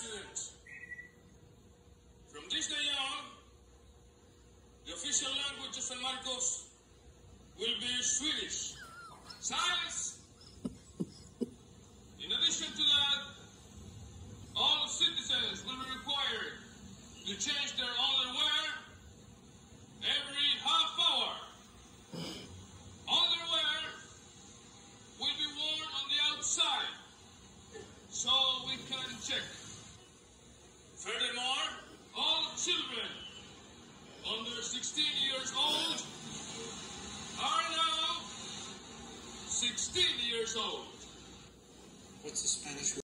President, from this day on, the official language of San Marcos will be Swedish. Silence! In addition to that, all citizens will be required to change their underwear every half hour. Underwear will be worn on the outside, so we can check. Furthermore, all children under 16 years old are now 16 years old. What's the Spanish word?